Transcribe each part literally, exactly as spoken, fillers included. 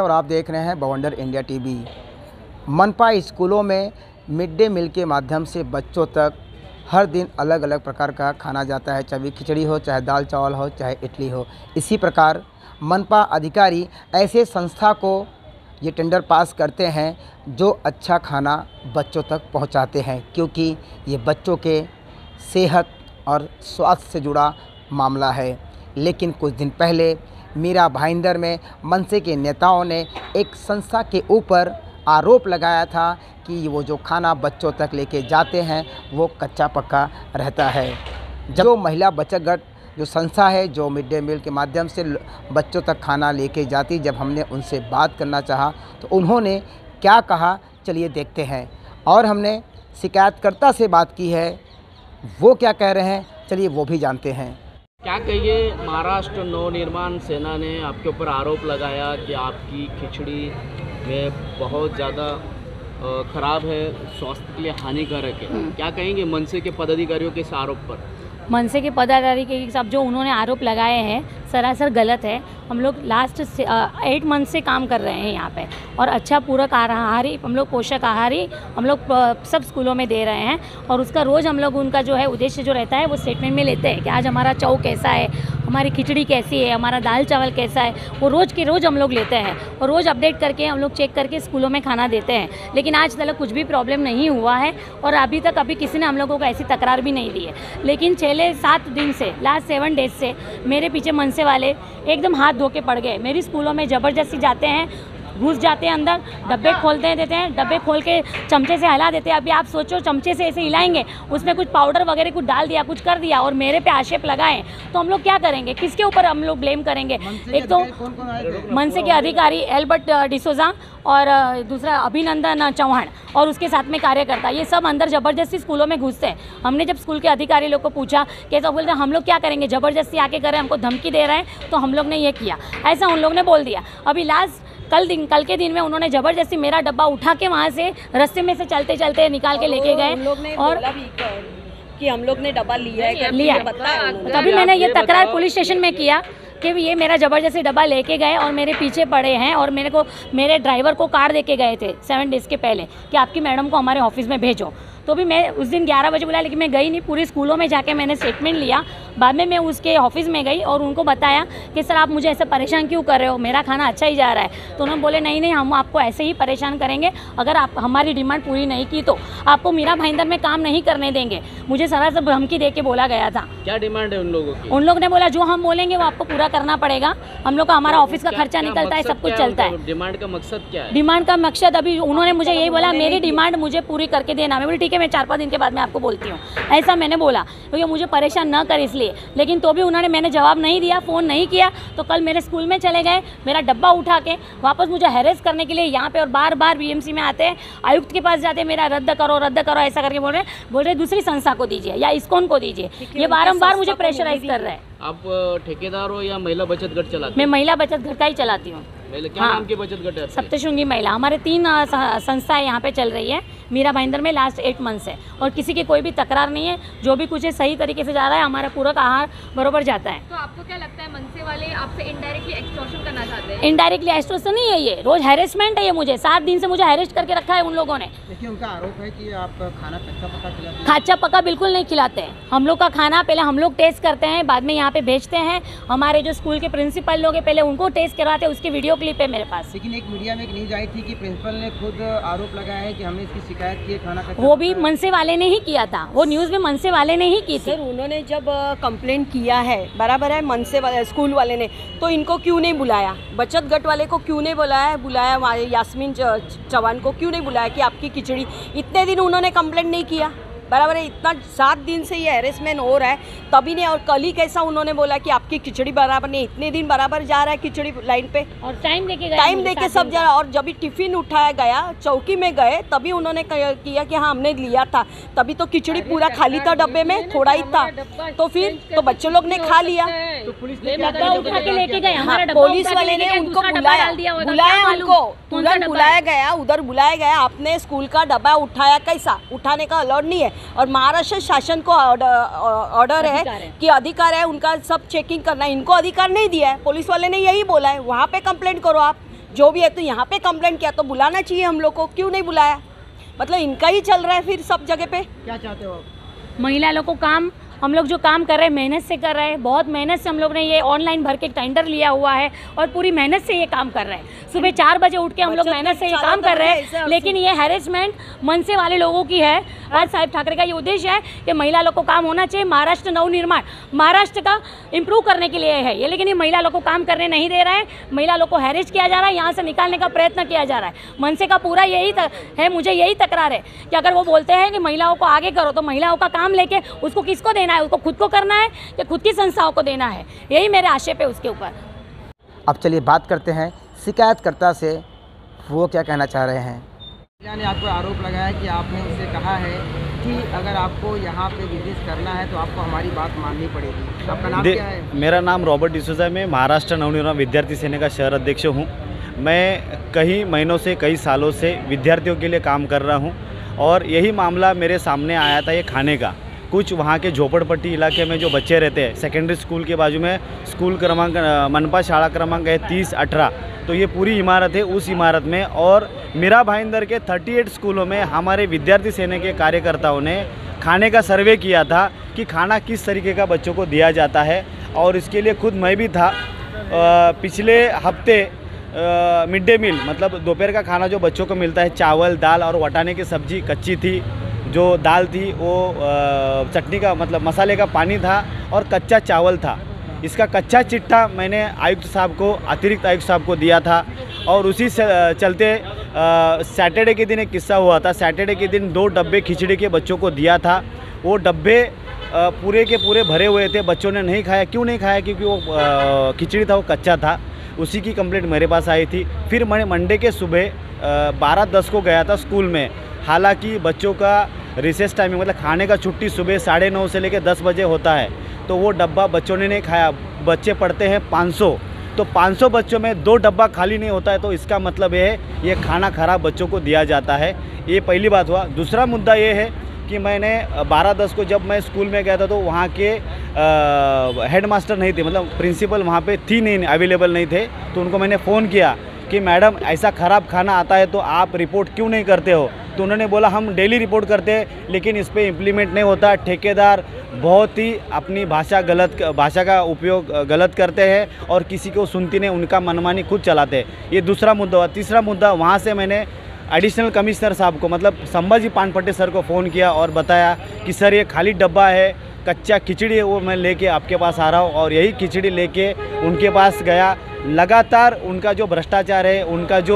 है और आप देख रहे हैं बवंडर इंडिया टीवी। मनपा स्कूलों में मिड डे मील के माध्यम से बच्चों तक हर दिन अलग अलग प्रकार का खाना जाता है, चाहे खिचड़ी हो, चाहे दाल चावल हो, चाहे इडली हो। इसी प्रकार मनपा अधिकारी ऐसे संस्था को ये टेंडर पास करते हैं जो अच्छा खाना बच्चों तक पहुंचाते हैं, क्योंकि ये बच्चों के सेहत और स्वास्थ्य से जुड़ा मामला है। लेकिन कुछ दिन पहले मीरा भाईंदर में मनसे के नेताओं ने एक संस्था के ऊपर आरोप लगाया था कि वो जो खाना बच्चों तक लेके जाते हैं वो कच्चा पक्का रहता है। जो महिला बचत गट जो संस्था है जो मिड डे मील के माध्यम से बच्चों तक खाना लेके जाती, जब हमने उनसे बात करना चाहा तो उन्होंने क्या कहा, चलिए देखते हैं। और हमने शिकायतकर्ता से बात की है, वो क्या कह रहे हैं, चलिए वो भी जानते हैं। क्या कहिए, महाराष्ट्र नवनिर्माण सेना ने आपके ऊपर आरोप लगाया कि आपकी खिचड़ी में बहुत ज़्यादा ख़राब है, स्वास्थ्य के लिए हानिकारक है। क्या कहेंगे मनसे के पदाधिकारियों के इस आरोप पर? मनसे के पदाधिकारी के सब जो उन्होंने आरोप लगाए हैं सरासर गलत है। हम लोग लास्ट से एट मंथ से काम कर रहे हैं यहाँ पे और अच्छा पूरक आहारी हम लोग पोषक आहारी हम लोग सब स्कूलों में दे रहे हैं और उसका रोज़ हम लोग उनका जो है उद्देश्य जो रहता है वो स्टेटमेंट में लेते हैं कि आज हमारा चाव कैसा है, हमारी खिचड़ी कैसी है, हमारा दाल चावल कैसा है, वो रोज़ के रोज़ हम लोग लेते हैं और रोज़ अपडेट करके हम लोग चेक करके स्कूलों में खाना देते हैं। लेकिन आज तक कुछ भी प्रॉब्लम नहीं हुआ है और अभी तक अभी किसी ने हम लोगों को ऐसी तकरार भी नहीं दी है। लेकिन छः सात दिन से लास्ट सेवन डेज से मेरे पीछे मनसे वाले एकदम हाथ धो के पड़ गए। मेरी स्कूलों में ज़बरदस्ती जाते हैं, घुस जाते हैं अंदर, डब्बे खोलते हैं देते हैं, डब्बे खोल के चमचे से हिला देते हैं। अभी आप सोचो चमचे से ऐसे हिलाएंगे, उसमें कुछ पाउडर वगैरह कुछ डाल दिया, कुछ कर दिया और मेरे पे आक्षेप लगाए तो हम लोग क्या करेंगे? किसके ऊपर हम लोग ब्लेम करेंगे? एक तो मनसे के अधिकारी एल्बर्ट डिसोजा और दूसरा अभिनंदन चौहान और उसके साथ में कार्यकर्ता, ये सब अंदर ज़बरदस्ती स्कूलों में घुसते हैं। हमने जब स्कूल के अधिकारी लोग को पूछा कैसा, तो बोलते हम लोग क्या करेंगे, ज़बरदस्ती आके कर रहे हैं, हमको धमकी दे रहे हैं तो हम लोग ने ये किया, ऐसा उन लोग ने बोल दिया। अभी लास्ट कल दिन कल के दिन में उन्होंने ज़बरदस्ती मेरा डब्बा उठा के वहाँ से रास्ते में से चलते चलते निकाल के लेके गए और कि हम लोग ने डब्बा लिया है लिया तभी मैंने ये तकरार पुलिस स्टेशन में किया कि ये मेरा ज़बरदस्ती डब्बा लेके गए और मेरे पीछे पड़े हैं और मेरे को मेरे ड्राइवर को कार दे के गए थे सेवन डेज़ के पहले कि आपकी मैडम को हमारे ऑफिस में भेजो। तो भी मैं उस दिन ग्यारह बजे बुलाया लेकिन मैं गई नहीं। पूरी स्कूलों में जाके मैंने स्टेटमेंट लिया। बाद में मैं उसके ऑफिस में गई और उनको बताया कि सर आप मुझे ऐसे परेशान क्यों कर रहे हो, मेरा खाना अच्छा ही जा रहा है। तो उन्होंने बोले नहीं नहीं हम आपको ऐसे ही परेशान करेंगे, अगर आप हमारी डिमांड पूरी नहीं की तो आपको मीरा भाईंदर में काम नहीं करने देंगे। मुझे सरासर धमकी दे के बोला गया था। क्या डिमांड है उन लोगों की? उन लोग ने बोला जो हम बोलेंगे वो आपको पूरा करना पड़ेगा, हम लोग का हमारा ऑफिस का खर्चा निकलता है, सब कुछ चलता है। डिमांड का मकसद क्या है? डिमांड का मकसद अभी उन्होंने मुझे यही बोला मेरी डिमांड मुझे पूरी करके देना। मैं बोली ठीक है मैं चार पाँच दिन के बाद मैं आपको बोलती हूँ, ऐसा मैंने बोला क्योंकि मुझे परेशान न कर इसलिए। लेकिन तो भी उन्होंने मैंने जवाब नहीं दिया, फ़ोन नहीं किया। तो कल मेरे स्कूल में चले गए, मेरा डब्बा उठा के वापस मुझे हैरेस करने के लिए यहाँ पे और बार बार बीएमसी में आते हैं, आयुक्त के पास जाते हैं, मेरा रद्द करो रद्द करो ऐसा करके बोल रहे हैं बोल रहे दूसरी संस्था को दीजिए या इस्कॉन को दीजिए। ये बारम्बार मुझे प्रेशराइज कर रहे हैं। आप ठेकेदार हो या महिला बचत गट चलाते? मैं महिला बचत गट का ही चलाती हूँ। क्या नाम की बचत गट है? सप्तशृंगी महिला। हमारे तीन संस्थाएं यहाँ पे चल रही है मीरा भाईंदर में लास्ट एट मंथ से और किसी की कोई भी तकरार नहीं है। जो भी कुछ है सही तरीके से जा रहा है, हमारा पूरक आहार बरोबर जाता है। तो आपको क्या लगता है मनसे वाले आपसे इनडायरेक्टली एक्सटॉर्शन करना चाहते हैं? इनडायरेक्टली एक्सटॉर्शन नहीं है, ये रोज हैरेसमेंट है। ये मुझे सात दिन से मुझे हैरेस्ट करके रखा है उन लोगों ने। देखिए उनका आरोप है कि आप खाना कच्चा पक्का खिलाते हैं। कच्चा पक्का बिल्कुल नहीं खिलाते हैं। हम लोग का खाना पहले हम लोग टेस्ट करते हैं, बाद में यहाँ पे भेजते हैं। हमारे जो स्कूल के प्रिंसिपल लोग हैं पहले उनको टेस्ट करवाते हैं, उसकी वीडियो क्लिप है मेरे पास। लेकिन एक मीडिया में एक न्यूज आई थी कि प्रिंसिपल ने खुद आरोप लगाया है कि हमने इसकी शिकायत की है खाना कच्चा। वो भी मनसे वाले ने ही किया था, वो न्यूज़ में मनसे वाले ने ही की थी। सर उन्होंने जब कंप्लेंट किया है बराबर है मनसे वाले स्कूल वाले ने, तो इनको क्यों नहीं बुलाया? बचत गट वाले को क्यों नहीं बुलाया? बुलाया हमारे यास्मीन चौहान को क्यों नहीं बुलाया कि आपकी खिचड़ी? इतने दिन उन्होंने कंप्लेंट नहीं किया, बराबर है। इतना सात दिन से ये हेरेसमेंट हो रहा है तभी नहीं। और कल ही कैसा उन्होंने बोला कि आपकी खिचड़ी बराबर नहीं, इतने दिन बराबर जा रहा है खिचड़ी लाइन पे और टाइम देके टाइम देके सब जा रहा। और जब भी टिफिन उठाया गया चौकी में गए तभी उन्होंने किया कि हाँ हमने लिया था, तभी तो खिचड़ी पूरा खाली था, डब्बे में थोड़ा ही था। तो फिर तो बच्चे लोग ने खा लिया, तो पुलिस उठा के लेके गए। हाँ, पुलिस वाले ने उनको बुलाया बुलाया उनको तुरंत बुलाया गया, उधर बुलाया गया। आपने स्कूल का डब्बा उठाया, कैसा उठाने का अलाउड नहीं है। और महाराष्ट्र शासन को ऑर्डर है कि अधिकार है उनका सब चेकिंग करना है, इनको अधिकार नहीं दिया है। पुलिस वाले ने यही बोला है, वहाँ पे कंप्लेंट करो आप। जो भी है, तो यहाँ पे कंप्लेंट किया तो बुलाना चाहिए हम लोग को, क्यों नहीं बुलाया? मतलब इनका ही चल रहा है फिर सब जगह पे। क्या चाहते हो आप? महिला लोग को काम, हम लोग जो काम कर रहे हैं मेहनत से कर रहे हैं, बहुत मेहनत से हम लोग ने ये ऑनलाइन भर के टेंडर लिया हुआ है और पूरी मेहनत से ये काम कर रहे हैं। सुबह चार बजे उठ के हम लोग मेहनत से ये काम कर रहे हैं, लेकिन ये हैरेसमेंट मनसे वाले लोगों की है। आज साहब ठाकरे का ये उद्देश्य है कि महिला लोग को काम होना चाहिए, महाराष्ट्र नवनिर्माण महाराष्ट्र का इम्प्रूव करने के लिए है ये, लेकिन ये महिला लोग को काम करने नहीं दे रहा है। महिला लोग को हैरेस किया जा रहा है, यहाँ से निकालने का प्रयत्न किया जा रहा है। मनसे का पूरा यही है, मुझे यही तकरार है कि अगर वो बोलते हैं कि महिलाओं को आगे करो, तो महिलाओं का काम लेके उसको किसको देना है? उसको खुद को करना है या खुद की संस्थाओं को देना है? यही मेरे आक्षेप है उसके ऊपर। अब चलिए बात करते हैं शिकायतकर्ता से, वो क्या कहना चाह रहे हैं। महिला ने आपको आरोप लगाया कि आपने उससे कहा है कि अगर आपको यहाँ पे बिजनेस करना है तो आपको हमारी बात माननी पड़ेगी। आपका नाम क्या है? मेरा नाम रॉबर्ट डिसूजा है। मैं महाराष्ट्र नवनिर्माण विद्यार्थी सेना का शहर अध्यक्ष हूँ। मैं कई महीनों से, कई सालों से विद्यार्थियों के लिए काम कर रहा हूँ और यही मामला मेरे सामने आया था ये खाने का। कुछ वहाँ के झोपड़पट्टी इलाके में जो बच्चे रहते हैं, सेकेंडरी स्कूल के बाजू में स्कूल क्रमांक मनपा शाला क्रमांक है तीस अठारह, तो ये पूरी इमारत है। उस इमारत में और मीरा भाईंदर के अड़तीस स्कूलों में हमारे विद्यार्थी सेना के कार्यकर्ताओं ने खाने का सर्वे किया था कि खाना किस तरीके का बच्चों को दिया जाता है, और इसके लिए खुद मैं भी था। पिछले हफ्ते मिड डे मील मतलब दोपहर का खाना जो बच्चों को मिलता है, चावल दाल और वटाने की सब्ज़ी कच्ची थी, जो दाल थी वो चटनी का मतलब मसाले का पानी था और कच्चा चावल था। इसका कच्चा चिट्ठा मैंने आयुक्त साहब को, अतिरिक्त आयुक्त साहब को दिया था और उसी से चलते सैटरडे के दिन एक किस्सा हुआ था। सैटरडे के दिन दो डब्बे खिचड़ी के बच्चों को दिया था। वो डब्बे पूरे के पूरे भरे हुए थे, बच्चों ने नहीं खाया। क्यों नहीं खाया? क्योंकि वो खिचड़ी था वो कच्चा था। उसी की कंप्लेंट मेरे पास आई थी। फिर मैंने मंडे के सुबह बारह दस को गया था स्कूल में। हालांकि बच्चों का रिसेस टाइमिंग मतलब खाने का छुट्टी सुबह साढ़े नौ से लेकर दस बजे होता है, तो वो डब्बा बच्चों ने नहीं खाया। बच्चे पढ़ते हैं पाँच सौ, तो पाँच सौ बच्चों में दो डब्बा खाली नहीं होता है, तो इसका मतलब ये है ये खाना खराब बच्चों को दिया जाता है। ये पहली बात हुआ। दूसरा मुद्दा ये है कि मैंने बारह दस को जब मैं स्कूल में गया था तो वहाँ के हेड मास्टर नहीं थे, मतलब प्रिंसिपल वहाँ पे थी नहीं, अवेलेबल नहीं थे। तो उनको मैंने फ़ोन किया कि मैडम ऐसा ख़राब खाना आता है तो आप रिपोर्ट क्यों नहीं करते हो? तो उन्होंने बोला हम डेली रिपोर्ट करते हैं लेकिन इस पर इम्प्लीमेंट नहीं होता। ठेकेदार बहुत ही अपनी भाषा गलत भाषा का उपयोग गलत करते हैं और किसी को सुनती नहीं, उनका मनमानी खुद चलाते हैं। ये दूसरा मुद्दा हुआ। तीसरा मुद्दा, वहाँ से मैंने एडिशनल कमिश्नर साहब को मतलब संभाजी पानपट्टे सर को फ़ोन किया और बताया कि सर ये खाली डब्बा है, कच्चा खिचड़ी है, वो मैं लेके आपके पास आ रहा हूँ। और यही खिचड़ी लेके उनके पास गया। लगातार उनका जो भ्रष्टाचार है, उनका जो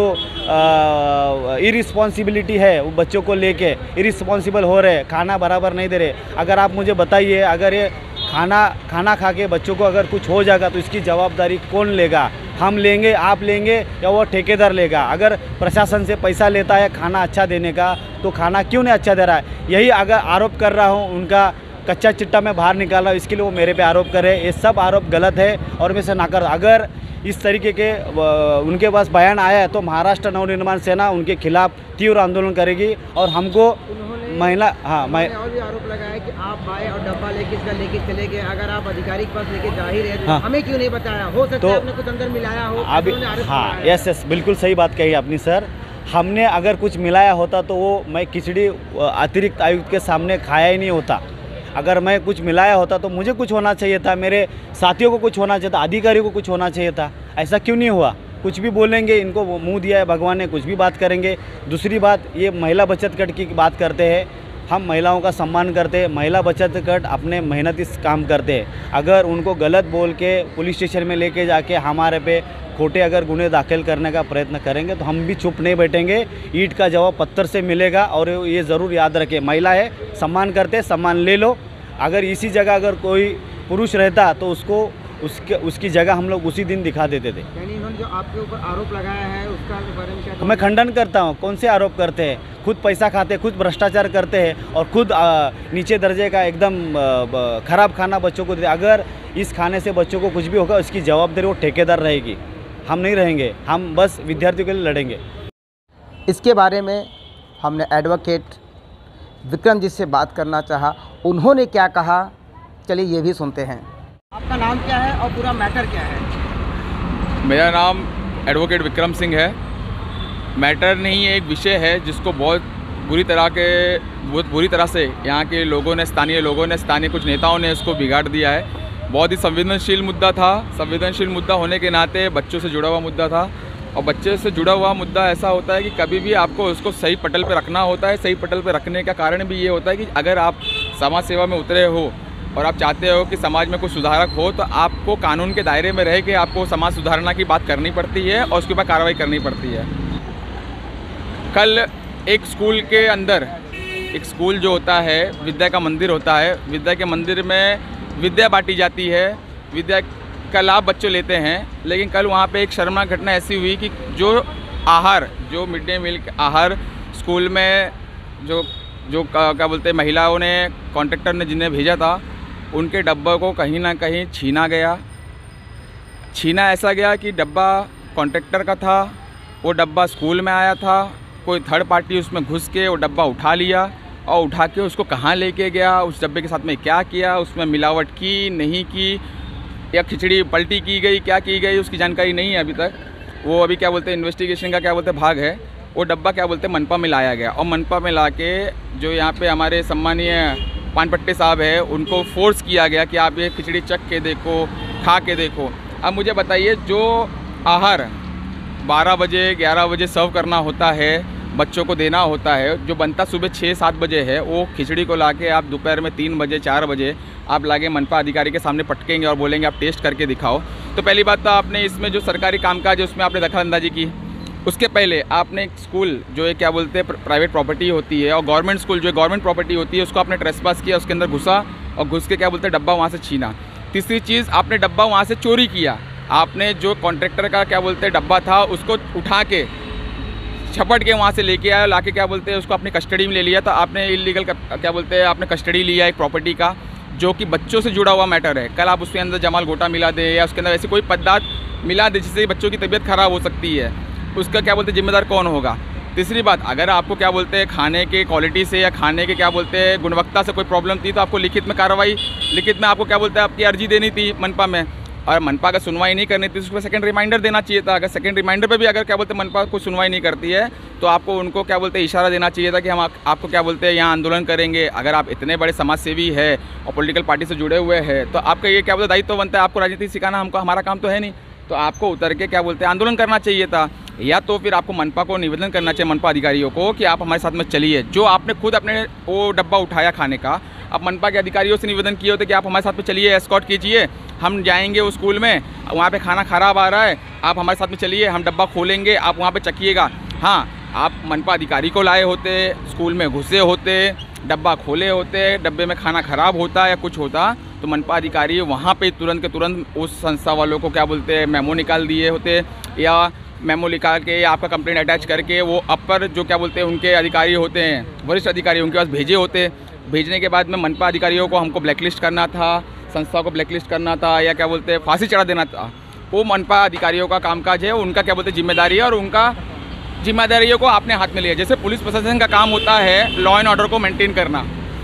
इरिस्पॉन्सिबिलिटी है, वो बच्चों को लेके इरिस्पॉन्सिबल हो रहे, खाना बराबर नहीं दे रहे। अगर आप मुझे बताइए, अगर ये खाना खाना खा के बच्चों को अगर कुछ हो जाएगा तो इसकी जवाबदारी कौन लेगा? हम लेंगे, आप लेंगे या वो ठेकेदार लेगा? अगर प्रशासन से पैसा लेता है खाना अच्छा देने का तो खाना क्यों नहीं अच्छा दे रहा है? यही अगर आरोप कर रहा हूँ, उनका कच्चा चिट्टा मैं बाहर निकाल रहा हूँ, इसके लिए वो मेरे पे आरोप कर रहे हैं। ये सब आरोप गलत है और मैं इसे नाकर। अगर इस तरीके के उनके पास बयान आया है तो महाराष्ट्र नवनिर्माण सेना उनके खिलाफ तीव्र आंदोलन करेगी। और हमको महिला हाँ मैं और भी आरोप लगाया कि आप आए और डब्बा लेके इसका लेके चले गए। अगर आप अधिकारी के पास लेके जा ही रहे तो हाँ। हमें क्यों नहीं बताया? हो सकता तो है आपने कुछ अंदर मिलाया हो। अभी हाँ यस यस बिल्कुल सही बात कही आपने सर। हमने अगर कुछ मिलाया होता तो वो मैं खिचड़ी अतिरिक्त आयुक्त के सामने खाया ही नहीं होता। अगर मैं कुछ मिलाया होता तो मुझे कुछ होना चाहिए था, मेरे साथियों को कुछ होना चाहिए था, अधिकारियों को कुछ होना चाहिए था। ऐसा क्यों नहीं हुआ? कुछ भी बोलेंगे, इनको मुंह दिया है भगवान ने, कुछ भी बात करेंगे। दूसरी बात, ये महिला बचत गट की बात करते हैं। हम महिलाओं का सम्मान करते हैं। महिला बचत गट अपने मेहनती काम करते हैं। अगर उनको गलत बोल के पुलिस स्टेशन में लेके जाके हमारे पे खोटे अगर गुने दाखिल करने का प्रयत्न करेंगे तो हम भी चुप नहीं बैठेंगे। ईंट का जवाब पत्थर से मिलेगा। और ये ज़रूर याद रखें, महिला है, सम्मान करते, सम्मान ले लो। अगर इसी जगह अगर कोई पुरुष रहता तो उसको उसके उसकी जगह हम लोग उसी दिन दिखा देते थे। यानी इन्होंने जो आपके ऊपर आरोप लगाया है उसका बारे में क्या? तो मैं खंडन करता हूँ। कौन से आरोप करते हैं? खुद पैसा खाते, खुद भ्रष्टाचार करते हैं और खुद आ, नीचे दर्जे का एकदम ख़राब खाना बच्चों को देते। अगर इस खाने से बच्चों को कुछ भी होगा उसकी जवाबदारी वो ठेकेदार रहेगी, हम नहीं रहेंगे। हम बस विद्यार्थियों के लिए लड़ेंगे। इसके बारे में हमने एडवोकेट विक्रम जी से बात करना चाहा, उन्होंने क्या कहा, चलिए ये भी सुनते हैं। आपका नाम क्या है और पूरा मैटर क्या है? मेरा नाम एडवोकेट विक्रम सिंह है। मैटर नहीं है, एक विषय है जिसको बहुत बुरी तरह के बहुत बुरी तरह से यहाँ के लोगों ने, स्थानीय लोगों ने, स्थानीय कुछ नेताओं ने इसको बिगाड़ दिया है। बहुत ही संवेदनशील मुद्दा था। संवेदनशील मुद्दा होने के नाते बच्चों से जुड़ा हुआ मुद्दा था, और बच्चे से जुड़ा हुआ मुद्दा ऐसा होता है कि कभी भी आपको उसको सही पटल पे रखना होता है। सही पटल पे रखने का कारण भी ये होता है कि अगर आप समाज सेवा में उतरे हो और आप चाहते हो कि समाज में कुछ सुधारक हो, तो आपको कानून के दायरे में रह के आपको समाज सुधारना की बात करनी पड़ती है और उसके ऊपर कार्रवाई करनी पड़ती है। कल एक स्कूल के अंदर, एक स्कूल जो होता है विद्या का मंदिर होता है, विद्या के मंदिर में विद्या बांटी जाती है, विद्या का लाभ बच्चे लेते हैं। लेकिन कल वहाँ पे एक शर्मनाक घटना ऐसी हुई कि जो आहार, जो मिड डे मील आहार स्कूल में जो जो क्या बोलते हैं महिलाओं ने, कॉन्ट्रैक्टर ने जिन्हें भेजा था, उनके डब्बे को कहीं ना कहीं छीना गया। छीना ऐसा गया कि डब्बा कॉन्ट्रैक्टर का था, वो डब्बा स्कूल में आया था, कोई थर्ड पार्टी उसमें घुस के वो डब्बा उठा लिया, और उठा के उसको कहाँ लेके गया, उस डब्बे के साथ में क्या किया, उसमें मिलावट की नहीं की, या खिचड़ी पलटी की गई, क्या की गई, उसकी जानकारी नहीं है अभी तक। वो अभी क्या बोलते हैं इन्वेस्टिगेशन का क्या बोलते हैं भाग है। वो डब्बा क्या बोलते हैं मनपा में लाया गया, और मनपा में ला के जो यहाँ पे हमारे सम्मानीय पानपट्टे साहब है उनको फोर्स किया गया कि आप ये खिचड़ी चख के देखो, खा के देखो। अब मुझे बताइए, जो आहार बारह बजे ग्यारह बजे सर्व करना होता है, बच्चों को देना होता है, जो बनता सुबह छः सात बजे है, वो खिचड़ी को लाके आप दोपहर में तीन बजे चार बजे आप लाके मनपा अधिकारी के सामने पटकेंगे और बोलेंगे आप टेस्ट करके दिखाओ। तो पहली बात तो आपने इसमें जो सरकारी कामकाज है उसमें आपने दखलअंदाजी की। उसके पहले आपने एक स्कूल जो है क्या बोलते हैं प्राइवेट प्रॉपर्टी होती है, और गवर्नमेंट स्कूल जो है गवर्नमेंट प्रॉपर्टी होती है, उसको आपने ट्रेसपास किया, उसके अंदर घुसा और घुस के क्या बोलते हैं डब्बा वहाँ से छीना। तीसरी चीज़, आपने डब्बा वहाँ से चोरी किया। आपने जो कॉन्ट्रैक्टर का क्या बोलते हैं डब्बा था उसको उठा के छपट के वहाँ से लेके आया, लाके क्या बोलते हैं उसको अपनी कस्टडी में ले लिया। तो आपने इलीगल क्या बोलते हैं आपने कस्टडी लिया एक प्रॉपर्टी का, जो कि बच्चों से जुड़ा हुआ मैटर है। कल आप उसके अंदर जमाल गोटा मिला दे या उसके अंदर ऐसे कोई पदार्थ मिला दे जिससे बच्चों की तबीयत ख़राब हो सकती है, उसका क्या बोलते हैं जिम्मेदार कौन होगा। तीसरी बात, अगर आपको क्या बोलते हैं खाने के क्वालिटी से या खाने के क्या बोलते हैं गुणवत्ता से कोई प्रॉब्लम थी, तो आपको लिखित में कार्रवाई, लिखित में आपको क्या बोलते हैं आपकी अर्जी देनी थी मनपा में, और मनपा का सुनवाई नहीं करनी थी, उसको सेकंड रिमाइंडर देना चाहिए था। अगर सेकंड रिमाइंडर पे भी अगर क्या बोलते हैं मनपा को सुनवाई नहीं करती है, तो आपको उनको क्या बोलते हैं इशारा देना चाहिए था कि हम आप, आपको क्या बोलते हैं यहाँ आंदोलन करेंगे। अगर आप इतने बड़े समाज सेवी है और पॉलिटिकल पार्टी से जुड़े हुए हैं, तो आपका ये क्या बोलते दायित्व तो बनता है, आपको राजनीति सिखाना हमको हमारा काम तो है नहीं, तो आपको उतर के क्या बोलते हैं आंदोलन करना चाहिए था। या तो फिर आपको मनपा को निवेदन करना चाहिए, मनपा अधिकारियों को, कि आप हमारे साथ में चलिए। जो आपने खुद अपने वो डब्बा उठाया खाने का, आप मनपा के अधिकारियों से निवेदन किए होते कि आप हमारे साथ में चलिए, एस्कॉर्ट कीजिए, हम जाएंगे उस स्कूल में, वहाँ पे खाना खराब आ रहा है, आप हमारे साथ में चलिए, हम डब्बा खोलेंगे, आप वहाँ पे चखिएगा। हाँ, आप मनपा अधिकारी को लाए होते, स्कूल में घुसे होते, डब्बा खोले होते, डब्बे में खाना ख़राब होता या कुछ होता, तो मनपा अधिकारी वहाँ पे तुरंत के तुरंत उस संस्था वालों को क्या बोलते हैं मेमो निकाल दिए होते, या मेमो निकाल के या आपका कंप्लेंट अटैच करके वो अपर जो क्या बोलते हैं उनके अधिकारी होते हैं, वरिष्ठ अधिकारी, उनके पास भेजे होते। भेजने के बाद में मनपा अधिकारियों को हमको ब्लैकलिस्ट करना था, संस्था को ब्लैकलिस्ट करना था, या क्या बोलते हैं फांसी चढ़ा देना था। वो मनपा अधिकारियों का कामकाज है, उनका क्या बोलते हैं जिम्मेदारी है, और उनका जिम्मेदारियों को आपने हाथ में लिया। जैसे पुलिस प्रशासन का काम होता है लॉ एंड ऑर्डर को मेंटेन करना,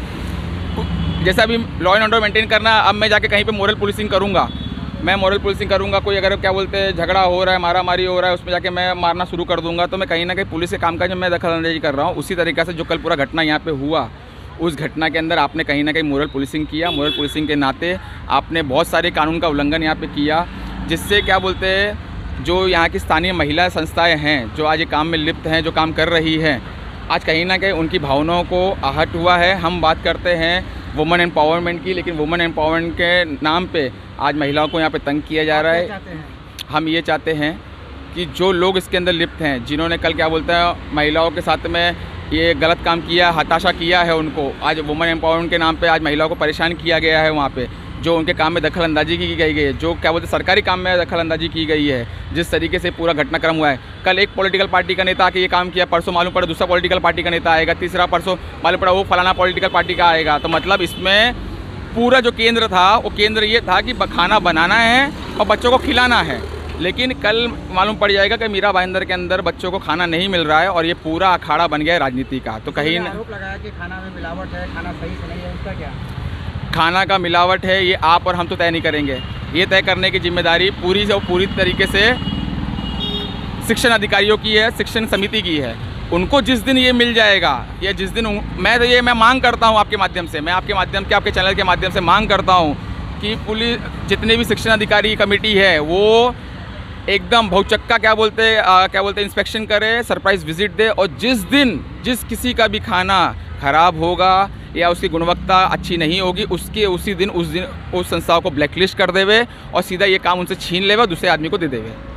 जैसे अभी लॉ एंड ऑर्डर मेंटेन करना, अब मैं जाके कहीं पे मोरल पुलिसिंग करूँगा, मैं मोरल पुलिसिंग करूँगा, कोई अगर क्या बोलते हैं झगड़ा हो रहा है, मारा मारी हो रहा है, उसमें जाके मैं मारना शुरू कर दूँगा, तो मैं कहीं ना कहीं पुलिस के कामकाज में मैं दखलअंदाजी कर रहा हूँ। उसी तरीके से जो कल पूरा घटना यहाँ पे हुआ, उस घटना के अंदर आपने कहीं ना कहीं मोरल पुलिसिंग किया। मोरल पुलिसिंग के नाते आपने बहुत सारे कानून का उल्लंघन यहाँ पे किया, जिससे क्या बोलते हैं जो यहाँ की स्थानीय महिला संस्थाएं हैं जो आज ये काम में लिप्त हैं, जो काम कर रही हैं, आज कहीं ना कहीं उनकी भावनाओं को आहत हुआ है। हम बात करते हैं वुमेन एम्पावरमेंट की, लेकिन वुमेन एम्पावरमेंट के नाम पे आज महिलाओं को यहाँ पे तंग किया जा रहा है। हम ये चाहते हैं कि जो लोग इसके अंदर लिप्त हैं, जिन्होंने कल क्या बोलते हैं महिलाओं के साथ में ये गलत काम किया, हताशा किया है, उनको आज वुमेन एम्पावरमेंट के नाम पे आज महिलाओं को परेशान किया गया है। वहाँ पे जो उनके काम में दखल अंदाजी की गई है, जो क्या बोलते सरकारी काम में दखल अंदाजी की गई है, जिस तरीके से पूरा घटनाक्रम हुआ है। कल एक पॉलिटिकल पार्टी का नेता आके ये काम किया, परसों मालूम पड़ा दूसरा पॉलिटिकल पार्टी का नेता आएगा, तीसरा परसों मालूम पड़ा वो फलाना पॉलिटिकल पार्टी का आएगा। तो मतलब इसमें पूरा जो केंद्र था, वो केंद्र ये था कि खाना बनाना है और बच्चों को खिलाना है। लेकिन कल मालूम पड़ जाएगा कि मीरा भाईंदर के अंदर बच्चों को खाना नहीं मिल रहा है, और ये पूरा अखाड़ा बन गया है राजनीति का। तो कहीं आरोप लगाया कि खाना में मिलावट है, खाना सही से नहीं है, उसका क्या? खाना का मिलावट है ये आप और हम तो तय नहीं करेंगे, ये तय करने की जिम्मेदारी पूरी से पूरी तरीके से शिक्षण अधिकारियों की है, शिक्षण समिति की है। उनको जिस दिन ये मिल जाएगा या जिस दिन मैं तो ये मैं मांग करता हूँ आपके माध्यम से, मैं आपके माध्यम के आपके चैनल के माध्यम से मांग करता हूँ कि पुलिस जितने भी शिक्षण अधिकारी कमेटी है वो एकदम बहुचक्का क्या बोलते आ, क्या बोलते इंस्पेक्शन करे, सरप्राइज विजिट दे, और जिस दिन जिस किसी का भी खाना ख़राब होगा या उसकी गुणवत्ता अच्छी नहीं होगी उसके उसी दिन उस दिन उस संस्थाओं को ब्लैकलिस्ट कर देवे और सीधा ये काम उनसे छीन लेवे और दूसरे आदमी को दे देवे।